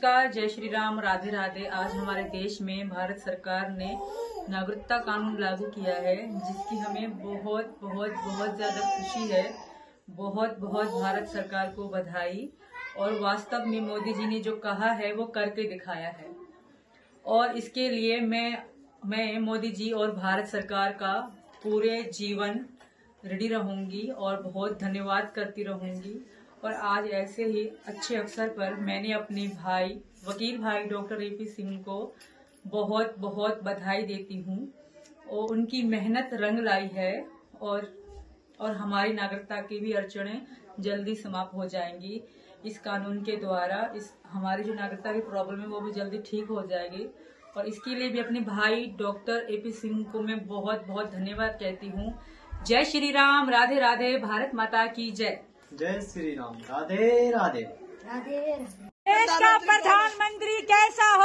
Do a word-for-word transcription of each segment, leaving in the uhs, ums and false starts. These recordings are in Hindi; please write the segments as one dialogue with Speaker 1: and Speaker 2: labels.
Speaker 1: नमस्कार, जय श्री राम, राधे राधे। आज हमारे देश में भारत सरकार ने नागरिकता कानून लागू किया है, जिसकी हमें बहुत बहुत बहुत ज्यादा खुशी है। बहुत बहुत भारत सरकार को बधाई। और वास्तव में मोदी जी ने जो कहा है वो करके दिखाया है, और इसके लिए मैं मैं मोदी जी और भारत सरकार का पूरे जीवन रेडी रहूंगी और बहुत धन्यवाद करती रहूंगी। और आज ऐसे ही अच्छे अवसर पर मैंने अपने भाई वकील भाई डॉक्टर एपी सिंह को बहुत बहुत बधाई देती हूँ, और उनकी मेहनत रंग लाई है। और और हमारी नागरिकता की भी अड़चनें जल्दी समाप्त हो जाएंगी इस कानून के द्वारा। इस हमारी जो नागरिकता की प्रॉब्लम है वो भी जल्दी ठीक हो जाएगी। और इसके लिए भी अपने भाई डॉक्टर एपी सिंह को मैं बहुत बहुत धन्यवाद कहती हूँ। जय श्री राम, राधे राधे, भारत माता की जय।
Speaker 2: जय श्री राम, राधे राधे
Speaker 3: राधे।
Speaker 4: देश का प्रधानमंत्री कैसा हो?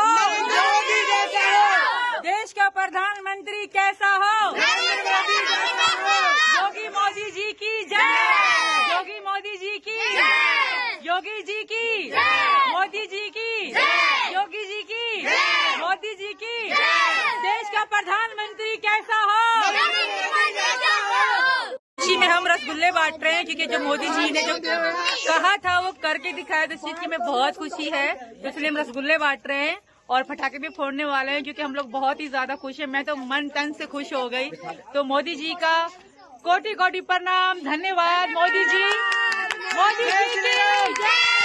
Speaker 4: देश का प्रधानमंत्री कैसा हो? योगी मोदी जी की जय। योगी मोदी जी की योगी जी की मोदी जी की योगी जी की मोदी जी की। देश का प्रधानमंत्री कैसा हो? खुशी में हम रसगुल्ले बांट रहे हैं, क्योंकि जो मोदी जी ने जो कहा था वो करके दिखाया, तो इस चीज की हमें बहुत खुशी है। तो इसलिए हम रसगुल्ले बांट रहे हैं और पटाखे भी फोड़ने वाले हैं, क्योंकि हम लोग बहुत ही ज्यादा खुश हैं। मैं तो मन तन से खुश हो गई। तो मोदी जी का कोटि कोटि प्रणाम, धन्यवाद मोदी जी। मोदी जी की जय।